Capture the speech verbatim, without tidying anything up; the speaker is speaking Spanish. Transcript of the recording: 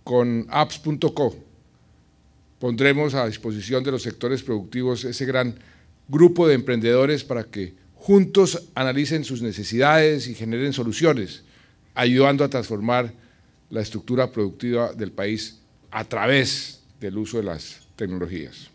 con apps punto co pondremos a disposición de los sectores productivos ese gran grupo de emprendedores para que juntos analicen sus necesidades y generen soluciones, ayudando a transformar la estructura productiva del país a través del uso de las tecnologías.